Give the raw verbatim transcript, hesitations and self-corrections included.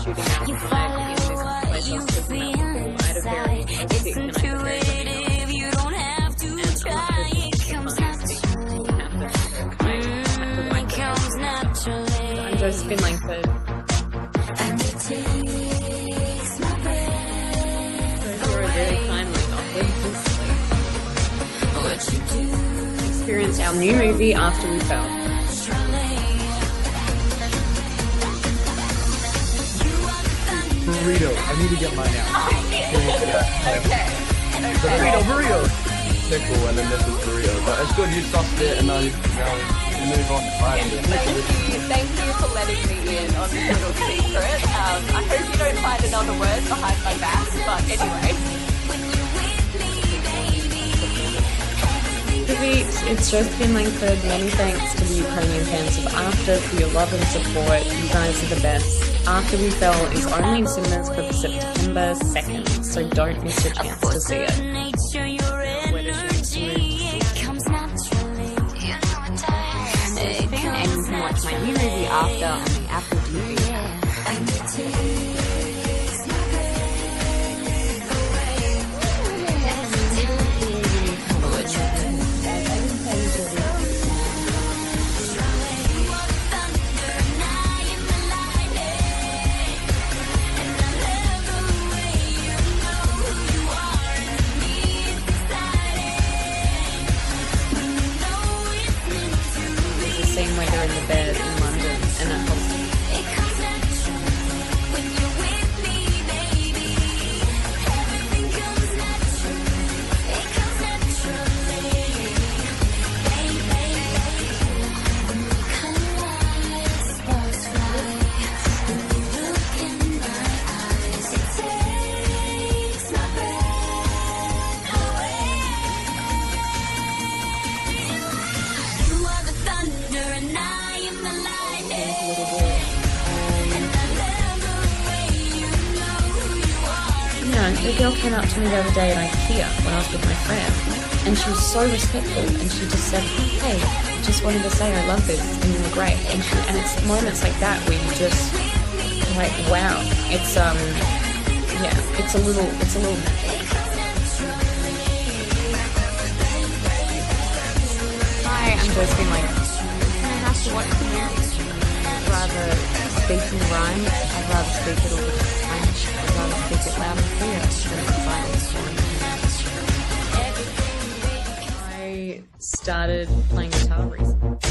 shooting out tonight in this place I was talking about before. I had a very hectic and I had a very I'm just been like the experience our new movie After We Fell. Burrito. I need to get mine out. Okay. Burrito, burrito. Pickle and then this is burrito. But it's good you sussed it and now you now you move on to find it. Thank you, thank you for letting me in on this little secret. Um, I hope you don't find another word behind my back, but anyway. It's just been like the many thanks to the Ukrainian fans of After for your love and support. You guys are the best. After We Fell is only in cinemas for September second, so don't miss your chance to see it. And you can watch my new movie After on the Apple T V. Same when they're in the bed in London, and that helps. The girl came up to me the other day at IKEA when I was with my friend, and she was so respectful, and she just said, hey, just wanted to say I love this, and you were great. And, she, and it's moments like that where you just, like, wow, it's, um, yeah, it's a little, it's a little magic. Hi, I'm just being like, can I ask you what you rather speak in rhyme? I'd rather speak it all the time. I'd rather speak it loud and clear than silence. I started playing guitar recently.